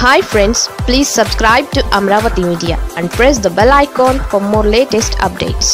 Hi friends, please subscribe to Amravati Media and press the bell icon for more latest updates.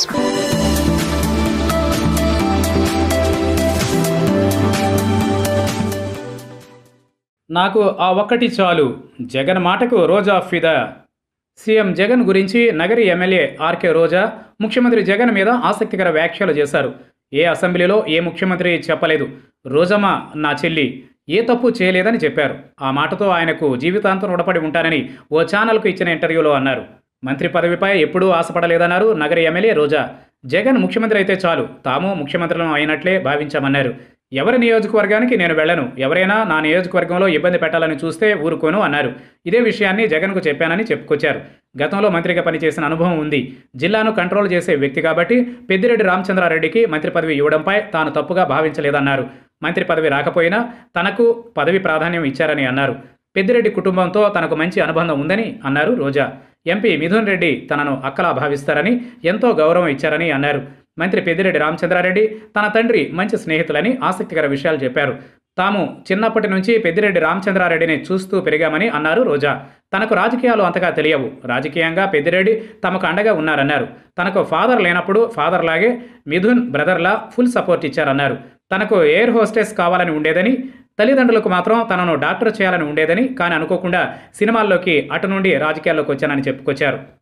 నాకు ఆ ఒక్కటి చాలు జగన్ మాటకు రోజా ఫిదా. సీఎం జగన్ గురించి నగరి ఎమ్మెల్యే ఆర్కే రోజా ముఖ్యమంత్రి జగన్ మీద ఆసక్తికర వ్యాఖ్యలు చేశారు. ఏ అసెంబ్లీలో ఏ ముఖ్యమంత్రి చెప్పలేదు, రోజమ్మ నా చెల్లి ఏ తప్పు చేయలేదని చెప్పారు. ఆ మాటతో ఆయనకు జీవితాంతం రుణపడి ఉంటానని ఓ ఛానల్కు ఇచ్చిన ఇంటర్వ్యూలో అన్నారు. మంత్రి పదవిపై ఎప్పుడూ ఆశపడలేదన్నారు నగరి ఎమ్మెల్యే రోజా. జగన్ ముఖ్యమంత్రి అయితే చాలు, తాము ముఖ్యమంత్రులను అయినట్లే భావించామన్నారు. ఎవరి నియోజకవర్గానికి నేను వెళ్ళను, ఎవరైనా నా నియోజకవర్గంలో ఇబ్బంది పెట్టాలని చూస్తే ఊరుకోను అన్నారు. ఇదే విషయాన్ని జగన్కు చెప్పానని చెప్పుకొచ్చారు. గతంలో మంత్రిగా పనిచేసిన అనుభవం ఉంది, జిల్లాను కంట్రోల్ చేసే వ్యక్తి కాబట్టి పెద్దిరెడ్డి రామచంద్రారెడ్డికి మంత్రి పదవి ఇవ్వడంపై తాను తప్పుగా భావించలేదన్నారు. మంత్రి పదవి రాకపోయినా తనకు పదవి ప్రాధాన్యం ఇచ్చారని అన్నారు. పెద్దిరెడ్డి కుటుంబంతో తనకు మంచి అనుబంధం ఉందని అన్నారు రోజా. ఎంపీ మిథున్ రెడ్డి తనను అక్కలా భావిస్తారని, ఎంతో గౌరవం ఇచ్చారని అన్నారు. మంత్రి పెద్దిరెడ్డి రామచంద్రారెడ్డి తన తండ్రి మంచి స్నేహితులని ఆసక్తికర విషయాలు చెప్పారు. తాము చిన్నప్పటి నుంచి పెద్దిరెడ్డి రామచంద్రారెడ్డిని చూస్తూ పెరిగామని అన్నారు రోజా. తనకు రాజకీయాలు అంతగా తెలియవు, రాజకీయంగా పెద్దిరెడ్డి తమకు అండగా ఉన్నారన్నారు. తనకు ఫాదర్ లేనప్పుడు ఫాదర్ లాగే మిథున్ బ్రదర్లా ఫుల్ సపోర్ట్ ఇచ్చారన్నారు. తనకు ఎయిర్ హోస్టెస్ కావాలని ఉండేదని, తల్లిదండ్రులకు మాత్రం తనను డాక్టర్ చేయాలని ఉండేదని, కానీ అనుకోకుండా సినిమాల్లోకి అటు నుండి రాజకీయాల్లోకి వచ్చానని చెప్పుకొచ్చారు.